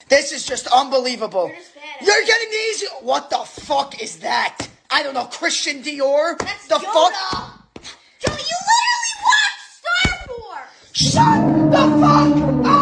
This is just unbelievable. You're just bad at You're it. getting the easy. What the fuck is that? I don't know. Christian Dior? That's the Yoda. fuck? Joe, you literally watched Star Wars! Shut the fuck up!